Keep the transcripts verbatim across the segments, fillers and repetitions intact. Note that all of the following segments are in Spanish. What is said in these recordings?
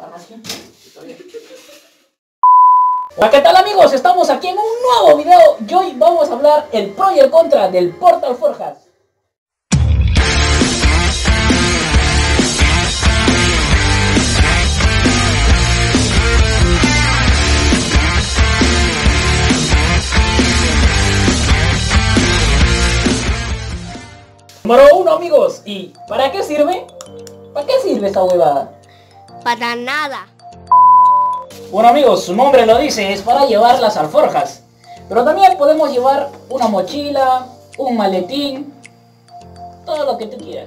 Hola, ¿qué tal amigos? Estamos aquí en un nuevo video y hoy vamos a hablar el pro y el contra del Portal Forjas. Número uno amigos, ¿y para qué sirve? ¿Para qué sirve esta huevada? Para nada. Bueno amigos, su nombre lo dice, es para llevar las alforjas. Pero también podemos llevar una mochila, un maletín, todo lo que tú quieras.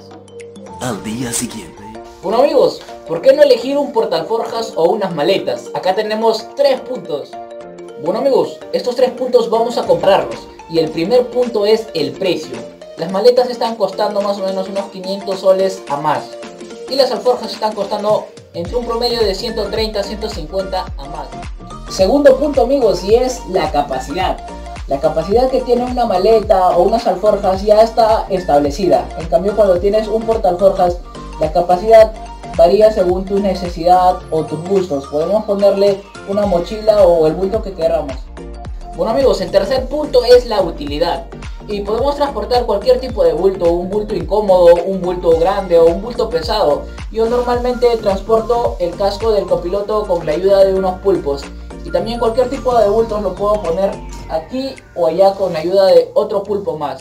Al día siguiente. Bueno amigos, ¿por qué no elegir un portalforjas o unas maletas? Acá tenemos tres puntos. Bueno amigos, estos tres puntos vamos a comprarlos. Y el primer punto es el precio. Las maletas están costando más o menos unos quinientos soles a más. Y las alforjas están costando entre un promedio de ciento treinta a ciento cincuenta a más. Segundo punto amigos, y es la capacidad. La capacidad que tiene una maleta o unas alforjas ya está establecida. En cambio cuando tienes un portalforjas, la capacidad varía según tu necesidad o tus gustos. Podemos ponerle una mochila o el bulto que queramos. Bueno amigos, el tercer punto es la utilidad. Y podemos transportar cualquier tipo de bulto, un bulto incómodo, un bulto grande o un bulto pesado. Yo normalmente transporto el casco del copiloto con la ayuda de unos pulpos. Y también cualquier tipo de bulto lo puedo poner aquí o allá con la ayuda de otro pulpo más.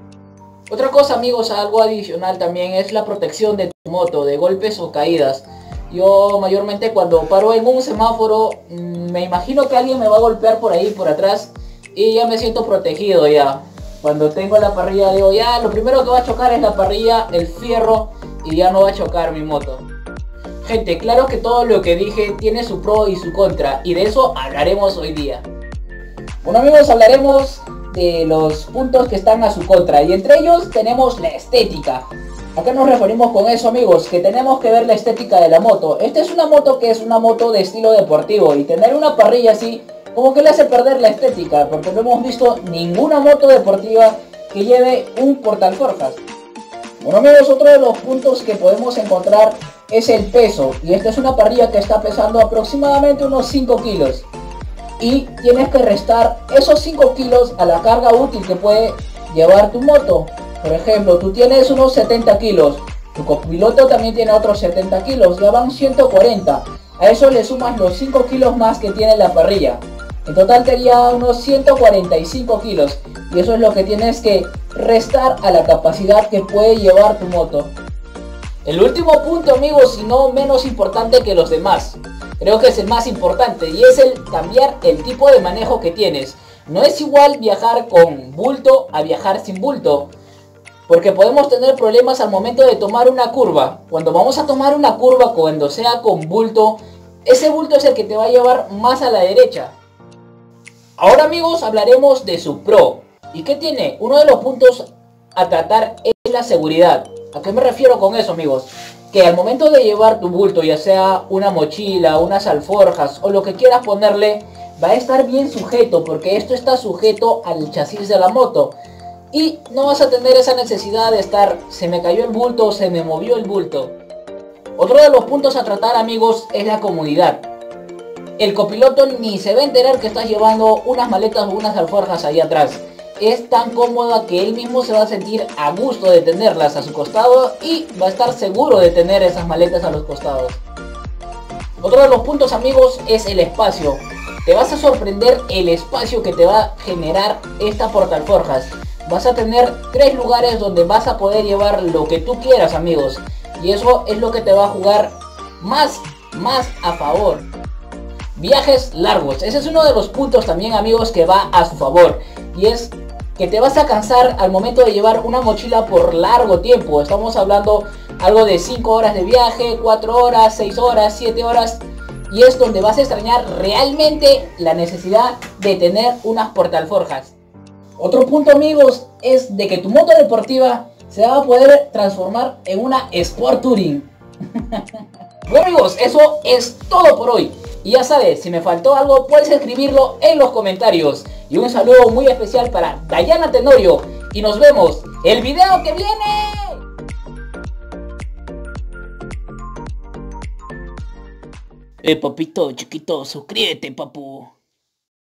Otra cosa amigos, algo adicional también es la protección de tu moto, de golpes o caídas. Yo mayormente cuando paro en un semáforo, me imagino que alguien me va a golpear por ahí, por atrás. Y ya me siento protegido ya. Cuando tengo la parrilla digo ya, lo primero que va a chocar es la parrilla, el fierro y ya no va a chocar mi moto. Gente, claro que todo lo que dije tiene su pro y su contra y de eso hablaremos hoy día. Bueno amigos, hablaremos de los puntos que están a su contra y entre ellos tenemos la estética. ¿A qué nos referimos con eso amigos? Que tenemos que ver la estética de la moto. Esta es una moto que es una moto de estilo deportivo y tener una parrilla así como que le hace perder la estética, porque no hemos visto ninguna moto deportiva que lleve un portalforjas. Bueno amigos, otro de los puntos que podemos encontrar es el peso. Y esta es una parrilla que está pesando aproximadamente unos cinco kilos. Y tienes que restar esos cinco kilos a la carga útil que puede llevar tu moto. Por ejemplo, tú tienes unos setenta kilos. Tu copiloto también tiene otros setenta kilos. Ya van ciento cuarenta. A eso le sumas los cinco kilos más que tiene la parrilla. En total sería unos ciento cuarenta y cinco kilos y eso es lo que tienes que restar a la capacidad que puede llevar tu moto. El último punto amigos, y no menos importante que los demás, creo que es el más importante y es el cambiar el tipo de manejo que tienes. No es igual viajar con bulto a viajar sin bulto, porque podemos tener problemas al momento de tomar una curva. Cuando vamos a tomar una curva, cuando sea con bulto, ese bulto es el que te va a llevar más a la derecha. Ahora amigos hablaremos de su pro. ¿Y qué tiene? Uno de los puntos a tratar es la seguridad. ¿A qué me refiero con eso amigos? Que al momento de llevar tu bulto, ya sea una mochila, unas alforjas o lo que quieras ponerle, va a estar bien sujeto porque esto está sujeto al chasis de la moto. Y no vas a tener esa necesidad de estar, se me cayó el bulto o se me movió el bulto. Otro de los puntos a tratar amigos es la comodidad. El copiloto ni se va a enterar que estás llevando unas maletas o unas alforjas ahí atrás. Es tan cómoda que él mismo se va a sentir a gusto de tenerlas a su costado y va a estar seguro de tener esas maletas a los costados. Otro de los puntos amigos es el espacio. Te vas a sorprender el espacio que te va a generar esta portalforjas. Vas a tener tres lugares donde vas a poder llevar lo que tú quieras amigos. Y eso es lo que te va a jugar más, más a favor. Viajes largos, ese es uno de los puntos también amigos que va a su favor. Y es que te vas a cansar al momento de llevar una mochila por largo tiempo. Estamos hablando algo de cinco horas de viaje, cuatro horas, seis horas, siete horas. Y es donde vas a extrañar realmente la necesidad de tener unas portalforjas. Otro punto amigos es de que tu moto deportiva se va a poder transformar en una Sport Touring. Bueno amigos, eso es todo por hoy. Y ya sabes, si me faltó algo puedes escribirlo en los comentarios. Y un saludo muy especial para Dayana Tenorio. Y nos vemos el video que viene. Eh, papito, chiquito, suscríbete, papu.